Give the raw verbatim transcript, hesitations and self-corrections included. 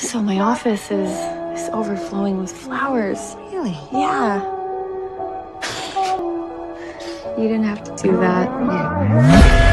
So my office is, is overflowing with flowers. Really? Yeah. You didn't have to do that. Yeah.